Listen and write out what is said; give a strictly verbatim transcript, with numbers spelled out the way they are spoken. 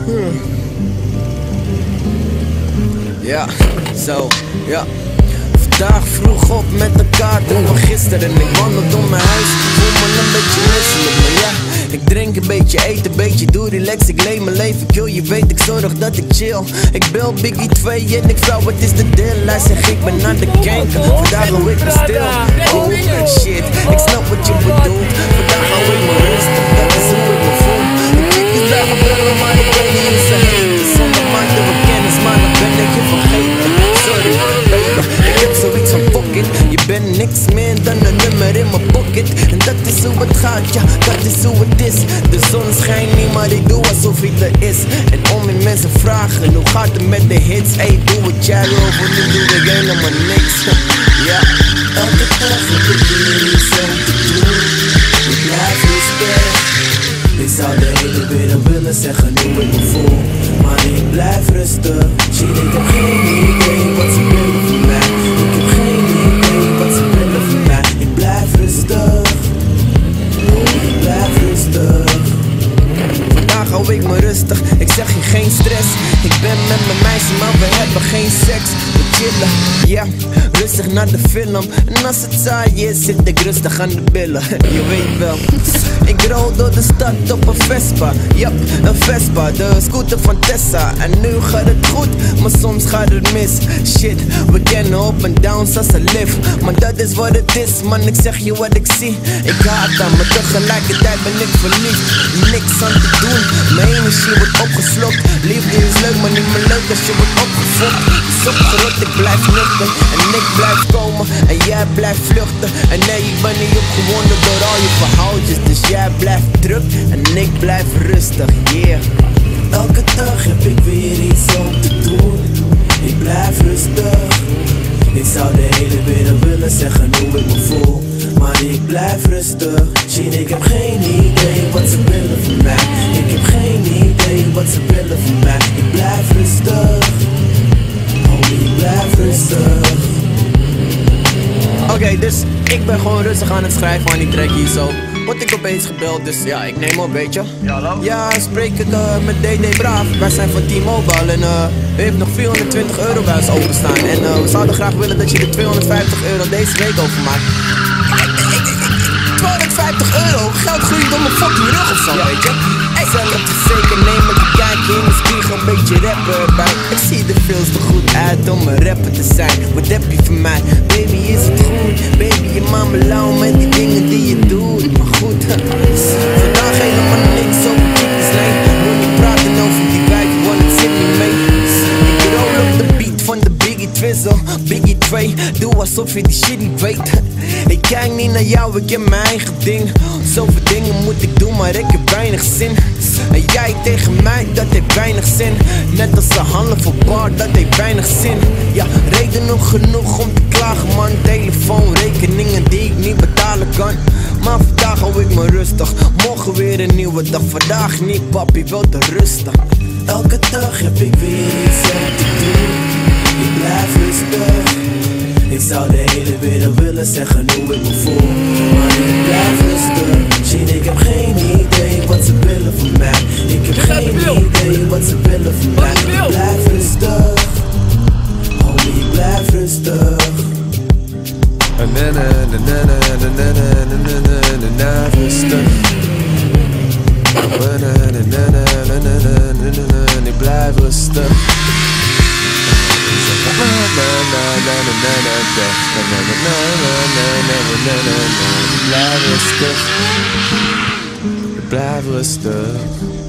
Ja, zo, ja. Vandaag vroeg op met de kaarten van gisteren. Ik wandel door mijn huis, voel me een beetje misselijk. Maar ja, ik drink een beetje, eet een beetje, doe relax. Ik leef mijn leven, kill, je weet ik zorg dat ik chill. Ik bel Biggie twee en ik vraag wat is de deal. Hij zegt ik ben aan de kanker, vandaag hou ik me stil. Oh shit, ik snap wat je bedoelt. Vandaag hou ik me rustig, dat is hoe ik me voel. De chickies blijven bellen, maar ik weet niet hoe ze heten. Zonder maakten we kennis, maar dan ben ik je vergeten. Sorry, baby, ik heb zoiets van pocket. Je bent niks meer dan een nummer in mijn pocket. En dat is hoe het gaat, ja, dat is hoe het is. De zon schijnt niet, maar ik doe alsof hij er is. En om in mensen vragen, hoe gaat het met de hits? Ey, doe wat jij wil, voor nu doe ik helemaal niks. Ja, elke dag heb ik weer iets om te doen. Ik blijf rustig. Ik zou de hele wereld willen zeggen hoe ik me voel, maar ik blijf rustig. Shit, ik heb geen idee wat ze willen van mij. Ik heb geen idee wat ze willen van mij. Ik blijf rustig. Oh, ik blijf rustig. Vandaag hou ik me rustig, ik zeg je geen stress. Ik ben met mijn meisje, maar we hebben geen seks. We chillen, ja, rustig naar de film. En als het saai is, zit ik rustig aan de billen. Je weet wel, ik rol door de stad op een Vespa. Yep, een Vespa, de scooter van Tessa. En nu gaat het goed, maar soms gaat het mis. Shit, we kennen up en downs als een lift. Maar dat is wat het is, man, ik zeg je wat ik zie. Ik haat aan, maar tegelijkertijd ben ik verliefd. Niks aan te doen, mijn energie wordt opgeslokt. Liefde is leuk, maar niet meer leuk als je wordt opgefokt. Dus opgerot, ik blijf nuchter en ik blijf komen. En jij blijft vluchten. En nee, ik ben niet opgewonden door al je verhaaltjes. Dus jij blijft druk en ik blijf rustig, yeah. Elke dag heb ik weer iets om te doen. Ik blijf rustig. Ik zou de hele wereld willen zeggen hoe ik me voel, maar ik blijf rustig. Shit, ik heb geen idee wat ze willen van mij. Ik heb geen idee wat ze willen van mij. Ik blijf rustig. Oh, ik blijf rustig. Oké, okay, dus ik ben gewoon rustig aan het schrijven aan die track hier zo. Word ik opeens gebeld, dus ja, ik neem op, weet je. Ja, hallo? Ja, spreek ik uh, met D D Braaf. Wij zijn van T-Mobile en uh, u heeft nog vierhonderdtwintig euro bij ons openstaan. En uh, we zouden graag willen dat je er tweehonderdvijftig euro deze week over maakt. tweehonderdvijftig euro? Geld groeit om mijn fucking rug of zo, ja, weet je. Hey, zelf zeker neem ik een kijkje in de spiegel, een beetje rapper erbij. Ik zie er veel te goed uit om een rapper te zijn. Wat heb je van mij? Baby, is het goed? Baby, je mama lauw met die dingen die je doet. Maar goed, vandaag helemaal niks over typisch lijn. Moet niet praten over die wijk, want het zit niet mee. Ik roll op de beat van de Biggie Twizzle, Biggie twee. Doe alsof je die shit niet weet. Ik kijk niet naar jou, ik heb mijn eigen ding. Zoveel dingen moet ik doen, maar ik heb weinig zin. En jij tegen mij, dat heeft weinig zin. Net als een handen voor bar, dat heeft weinig zin. Ja, reden nog genoeg om te klagen, man. Telefoonrekeningen die ik niet betalen kan. Maar vandaag hou ik me rustig. Morgen weer een nieuwe dag, vandaag niet, papi, wel te rustig. Elke dag heb ik weer iets om te doen. Ik blijf rustig. Ik zou de hele wereld willen zeggen hoe ik me voel, maar ik blijf rustig. Shit, ik heb geen idee wat ze willen van mij. Ik heb geen idee wat ze willen van mij. Ik blijf rustig. Homie, ik blijf rustig. Rustig. Ik blijf rustig. Blijf rustig. Blijf rustig.